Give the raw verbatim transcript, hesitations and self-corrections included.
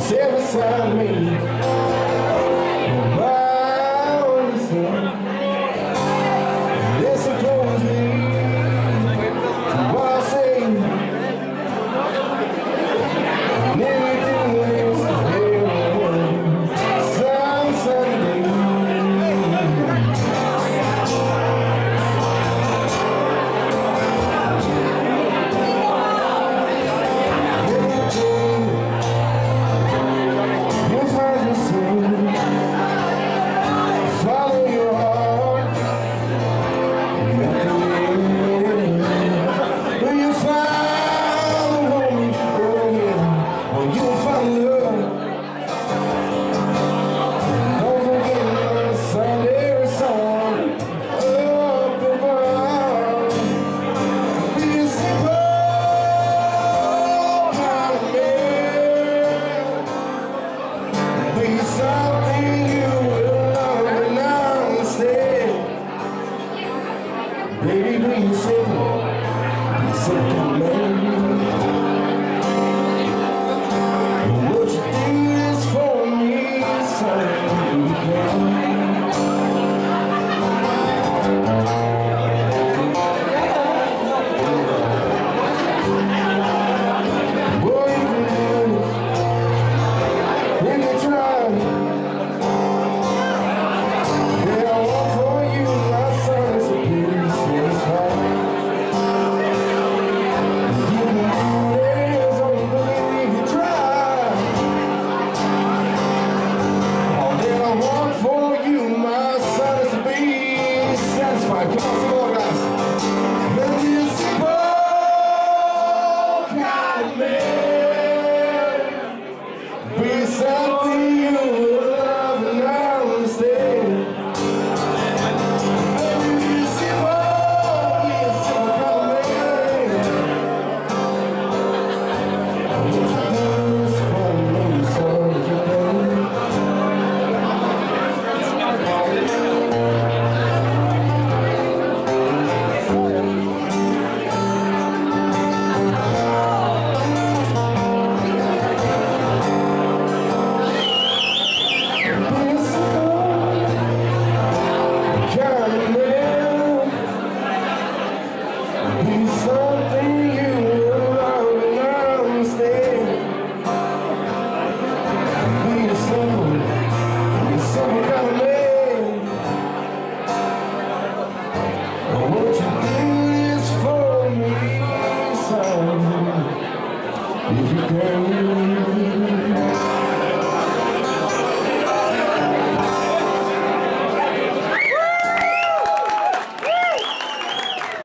Sit beside me, my only son. Listen closely to what I say. Everything is some Sunday. Baby, do you simple, be simple, man. What you do is for me, son, you can. Boy, you can do it, you can try. Yeah, I want for you, my son, it's a piece. Be something you love and understand. Be simple, be a simple kind of man. What you do is for me, so you something you love and understand. Be a simple, be a simple kind of man. What you do is for me, son, if you can.